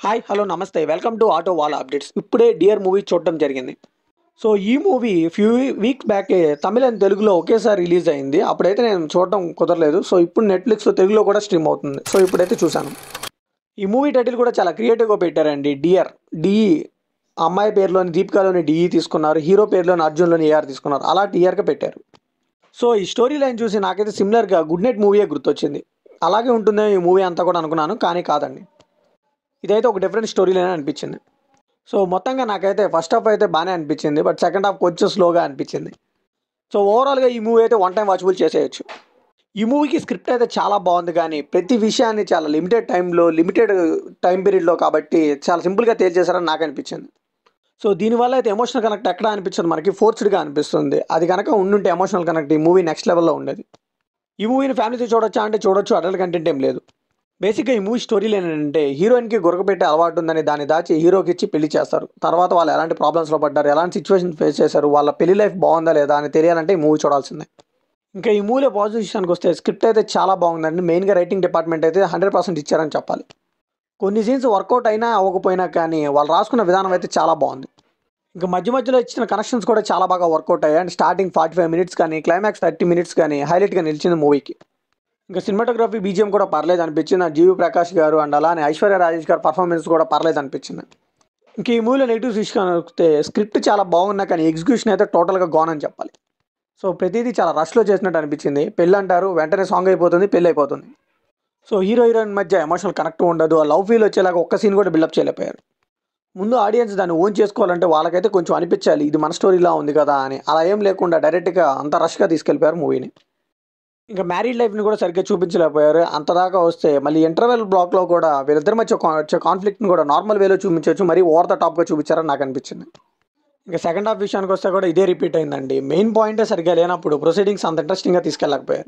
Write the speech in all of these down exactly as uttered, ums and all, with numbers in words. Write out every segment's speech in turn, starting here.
Hi hello నమస్తే welcome to auto wala updates. ఇప్పుడే dear movie చూడటం జరిగింది. సో ఈ movie few week back Tamil and తెలుగులో ఒకేసారి రిలీజ్ అయింది. అప్పుడైతే నేను చూడటం కుదరలేదు. సో ఇప్పుడు నెట్ఫ్లిక్స్లో తెలుగులో కూడా స్ట్రీమ్ అవుతుంది. సో ఇప్పుడైతే చూశాను. ఈ మూవీ టైటిల్ కూడా చాలా క్రియేటివ్గా పెట్టారండి. డియర్ డిఈ అమ్మాయి పేరులోని దీపికాలోని డిఈ తీసుకున్నారు, హీరో పేరులోని అర్జున్లోని ఏఆర్ తీసుకున్నారు, అలా టీఆర్గా పెట్టారు. సో ఈ స్టోరీ లైన్ చూసి నాకైతే సిమిలర్గా గుడ్ నైట్ మూవీయే గుర్తొచ్చింది. అలాగే ఉంటుందో ఈ మూవీ అంతా కూడా అనుకున్నాను, కానీ కాదండి. ఇదైతే ఒక డిఫరెంట్ స్టోరీ లైన్ అనిపించింది. సో మొత్తంగా నాకైతే ఫస్ట్ హాఫ్ అయితే బాగానే అనిపించింది, బట్ సెకండ్ హాఫ్ కొంచెం స్లోగా అనిపించింది. సో ఓవరాల్గా ఈ మూవీ అయితే వన్ టైం వాచబుల్ చేసేయచ్చు. ఈ మూవీకి స్క్రిప్ట్ అయితే చాలా బాగుంది, కానీ ప్రతి విషయాన్ని చాలా లిమిటెడ్ టైంలో లిమిటెడ్ టైం పీరియడ్లో కాబట్టి చాలా సింపుల్గా తేల్చేశారని నాకు అనిపించింది. సో దీనివల్ల అయితే ఎమోషనల్ కనెక్ట్ ఎక్కడ అనిపించదు, మనకి ఫోర్స్డ్గా అనిపిస్తుంది. అది కనుక ఉండుంటే ఎమోషనల్ కనెక్ట్ ఈ మూవీ నెక్స్ట్ లెవెల్లో ఉండేది. ఈ మూవీని ఫ్యామిలీతో చూడొచ్చా అంటే చూడొచ్చు, అడల్ట్ కంటెంట్ ఏం లేదు. బేసిక్గా ఈ మూవీ స్టోరీలు ఏంటంటే హీరోయిన్కి గురకపెట్టే అలవాటు ఉందని దాన్ని దాచి హీరోకి ఇచ్చి పెళ్లి చేస్తారు. తర్వాత వాళ్ళు ఎలాంటి ప్రాబ్లమ్స్లో పడ్డారు, ఎలాంటి సిచ్యువేషన్ ఫేస్ చేశారు, వాళ్ళ పెళ్లి లైఫ్ బాగుందా లేదా అని తెలియాలంటే ఈ మూవీ చూడాల్సిందే. ఇంకా ఈ మూవీలో పాజిటివ్ విషయానికి వస్తే స్క్రిప్ట్ అయితే చాలా బాగుందండి. మెయిన్గా రైటింగ్ డిపార్ట్మెంట్ అయితే హండ్రెడ్ పర్సెంట్ ఇచ్చారని చెప్పాలి. కొన్ని సీన్స్ వర్కౌట్ అయినా అవ్వకపోయినా కానీ వాళ్ళు రాసుకున్న విధానం అయితే చాలా బాగుంది. ఇంకా మధ్య మధ్యలో ఇచ్చిన కనెక్షన్స్ కూడా చాలా బాగా వర్కౌట్ అయ్యాయి. And starting forty five minutes కానీ క్లైమాక్స్ థర్టీ మినిట్స్ కానీ హైలైట్గా నిలిచింది మూవీకి. ఇంకా సినిమాటోగ్రఫీ బీజిఎం కూడా పర్లేదు అనిపించింది. జీవి ప్రకాష్ గారు అండ్ అలానే ఐశ్వర్య రాజేష్ గారు పర్ఫార్మెన్స్ కూడా పర్లేదు అనిపించింది. ఇంక ఈ మూవీలో నెగిటివ్స్ విషయానికి స్క్రిప్ట్ చాలా బాగున్నా కానీ ఎగ్జిక్యూషన్ అయితే టోటల్గా గాన్ అని చెప్పాలి. సో ప్రతిదీ చాలా రష్లో చేసినట్టు అనిపించింది. పెళ్ళి అంటారు, వెంటనే సాంగ్ అయిపోతుంది, పెళ్ళి అయిపోతుంది. సో హీరో హీరోయిన్ మధ్య ఎమోషనల్ కనెక్ట్ ఉండదు, ఆ లవ్ ఫీల్ వచ్చేలాగా ఒక్క సీన్ కూడా బిల్డప్ చేయలేకపోయారు. ముందు ఆడియన్స్ దాన్ని ఓన్ చేసుకోవాలంటే వాళ్ళకైతే కొంచెం అనిపించాలి ఇది మన స్టోరీలా ఉంది కదా అని. అలా ఏం లేకుండా డైరెక్ట్గా అంత రష్గా తీసుకెళ్ళిపోయారు మూవీని. ఇంకా మ్యారీడ్ లైఫ్ని కూడా సరిగ్గా చూపించలేకపోయారు. అంతదాకా వస్తే మళ్ళీ ఇంటర్వెల్ బ్లాక్లో కూడా వీళ్ళిద్దరి మధ్య వచ్చే కాన్ఫ్లిక్ట్ని కూడా నార్మల్ వేలో చూపించవచ్చు, మరీ ఓవర్ ద టాప్గా చూపించారని నాకు అనిపించింది. ఇంకా సెకండ్ హాఫ్ విషయానికి వస్తే కూడా ఇదే రిపీట్ అయిందండి. మెయిన్ పాయింటే సరిగ్గా లేనప్పుడు ప్రొసీడింగ్స్ అంత ఇంట్రెస్టింగ్గా తీసుకెళ్ళకపోయారు.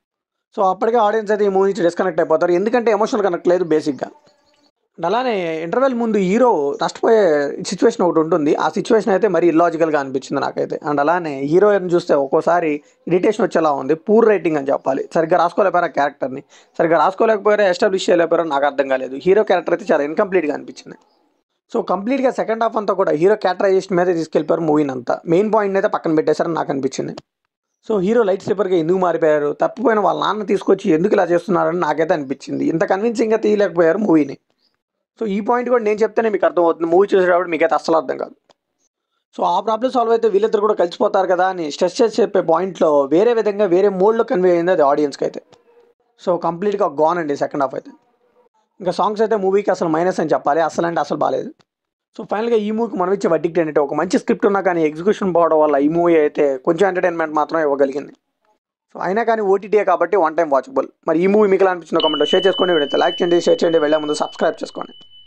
సో అప్పటికే ఆడియన్స్ అయితే ఈ మూవీ నుంచి డిస్కనెక్ట్ అయిపోతారు, ఎందుకంటే ఎమోషనల్ కనెక్ట్ లేదు బేసిక్గా. అండ్ అలానే ఇంటర్వెల్ ముందు హీరో నష్టపోయే సిచ్యువేషన్ ఒకటి ఉంటుంది. ఆ సిచ్యువేషన్ అయితే మరీ ఇల్లాజికల్గా అనిపించింది నాకైతే. అండ్ అలానే హీరోయిన్ చూస్తే ఒక్కోసారి ఇరిటేషన్ వచ్చేలా ఉంది. పూర్ రైటింగ్ అని చెప్పాలి. సరిగ్గా రాసుకోలేకపోయారు ఆ క్యారెక్టర్ని, సరిగ్గా రాసుకోలేకపోయారో ఎస్టాబ్లిష్ చేయలేకపోయారో నాకు అర్థం కాలేదు. హీరో క్యారెక్టర్ అయితే చాలా ఇన్కంప్లీట్గా అనిపించింది. సో కంప్లీట్గా సెకండ్ హాఫ్ అంతా కూడా హీరో క్యారెక్టరైజేషన్ మీదే తీసుకెళ్ళిపోయారు మూవీని అంతా. మెయిన్ పాయింట్ అయితే పక్కన పెట్టేశారని నాకు అనిపించింది. సో హీరో లైట్ స్లీపర్గా ఎందుకు మారిపోయారు, తప్పిపోయిన వాళ్ళ నాన్న తీసుకొచ్చి ఎందుకు ఇలా చేస్తున్నారని నాకైతే అనిపించింది. ఇంత కన్విన్సింగ్గా తీయలేకపోయారు మూవీని. సో ఈ పాయింట్ కూడా నేను చెప్తేనే మీకు అర్థమవుతుంది, మూవీ చూసేటప్పుడు మీకైతే అస్సలు అర్థం కాదు. సో ఆ ప్రాబ్లమ్ సాల్వ్ అయితే వీళ్ళిద్దరు కూడా కలిసిపోతారు కదా అని స్ట్రెస్ చేసి చెప్పే పాయింట్లో వేరే విధంగా వేరే మోడ్లో కన్వే అయింది అది ఆడియన్స్కి అయితే. సో కంప్లీట్గా గాన్ అండి సెకండ్ హాఫ్ అయితే. ఇంకా సాంగ్స్ అయితే మూవీకి అసలు మైనస్ అని చెప్పాలి, అసలు అంటే అసలు బాగాలేదు. సో ఫైనల్గా ఈ మూవీకి మనం ఇచ్చే వర్డిక్ట్ ఏంటంటే ఒక మంచి స్క్రిప్ట్ ఉన్నా కానీ ఎగ్జిక్యూషన్ పోవడం వల్ల ఈ మూవీ అయితే కొంచెం ఎంటర్టైన్మెంట్ మాత్రం ఇవ్వగలిగింది. సో అయినా కానీ ఓటీటీఏ కాబట్టి వన్ టైం వాచబుల్. మరి ఈ మూవీ మీకు ఎలా అనిపించిందో కామెంట్లో షేర్ చేసుకోండి. వీడియో లైక్ చేయండి, షేర్ చేయండి, వెళ్ళే ముందు సబ్స్క్రైబ్ చేసుకోండి.